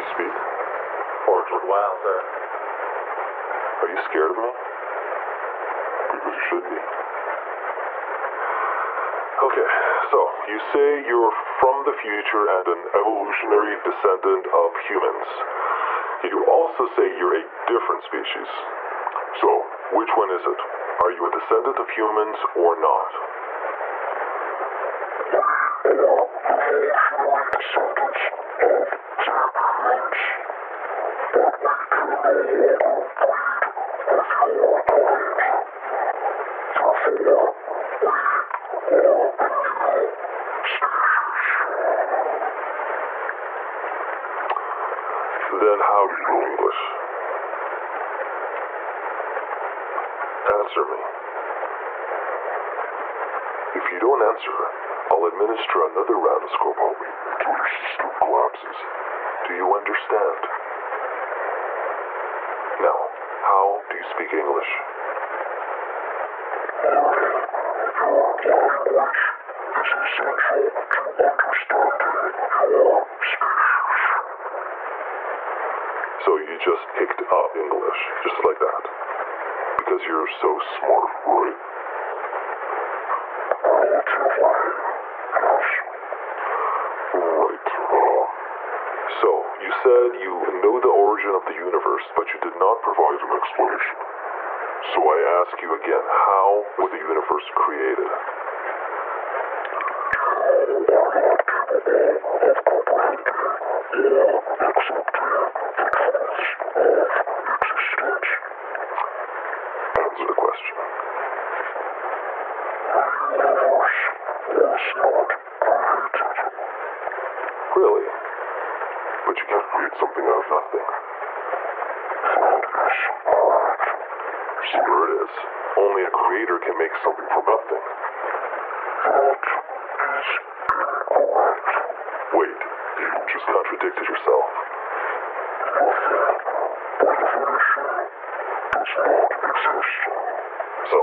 you speak? Orchard Wild, sir. Are you scared of me? Because you should be. Okay, so you say you're from the future and an evolutionary descendant of humans. You also say you're a different species. So, which one is it? Are you a descendant of humans or not? Then how do you know English? Answer me. If you don't answer, I'll administer another round of Scorpomi until your system collapses. Do you understand? Now, how do you speak English? So you just picked up English, just like that. Because you're so smart, right? Right. So, you said you know the origin of the universe, but you did not provide an explanation. So I ask you again, how was the universe created? Answer the question. Really? But you can't create something out of nothing. Sure it is. Only a creator can make something from nothing. Wait, you just contradicted yourself. So?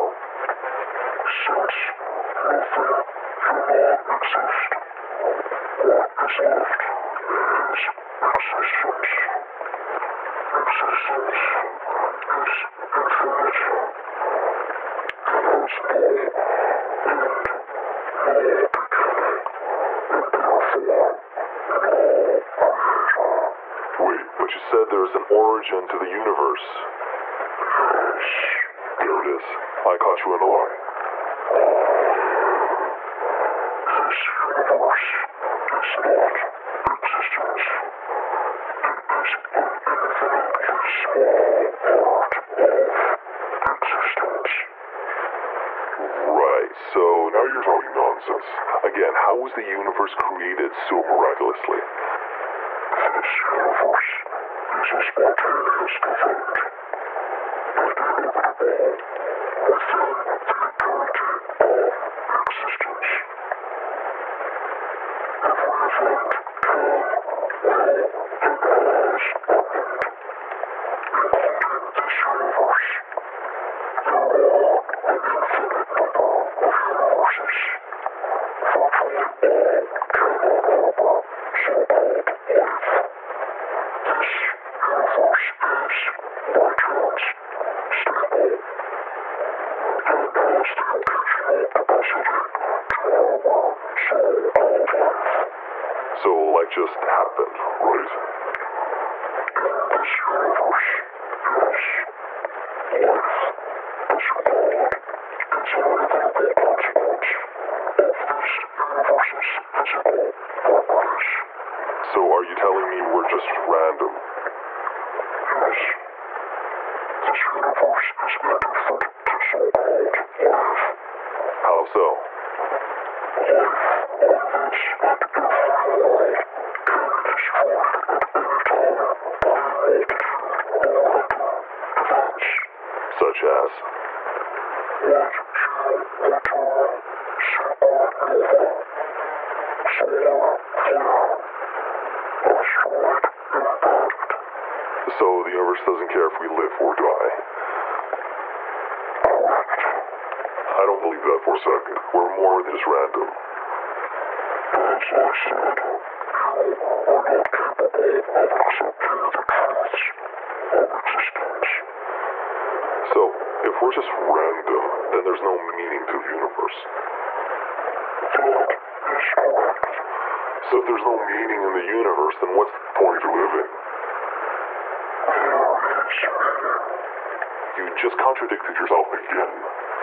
Wait, but you said there's an origin to the universe. There it is. I caught you in a lie. This universe is not existence. It is an infinitely small part of existence. Right, so now you're talking nonsense. Again, how was the universe created so miraculously? This universe is a spontaneous event. Inevitable within the entirety of existence. Every event can, will, and always happened. Including this universe. There are an infinite number of universes. Virtually all carry a number so-called life. This universe is, by chance, stable, and has the occasional capacity to harbor so-called life. So life just happened, right? In this universe, yes. Life is called as an inevitable consequence of this universe's physical properties. So are you telling me we're just random? Yes. This universe is indifferent to so-called life. How so? Life on this and every world can be destroyed at any time by a multitude of random events. Such as? What you will term supernova, solar flare, asteroid impact. So the universe doesn't care if we live or die? Correct. I don't believe that for a second. We're more than just random. As I said, you are not capable of accepting the truths of existence. So, if we're just random, then there's no meaning to the universe. That is correct. So if there's no meaning in the universe, then what's the point of living? There is meaning. You just contradicted yourself again.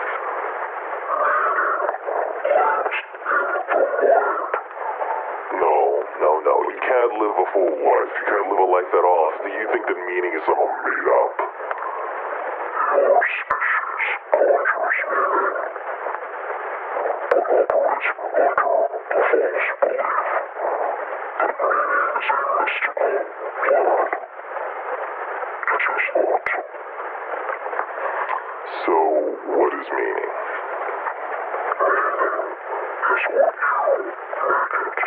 No. You can't live a full life. You can't live a life at all. Do you think that meaning is somehow made up? Your species conjures meaning, but operates under the false belief that meaning is a mystical word. It is not. So, what is meaning? Meaning is what you make it.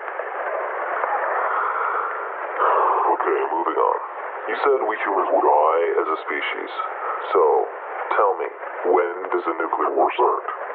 Okay, moving on. You said we humans would die as a species. So, tell me, when does the nuclear war start?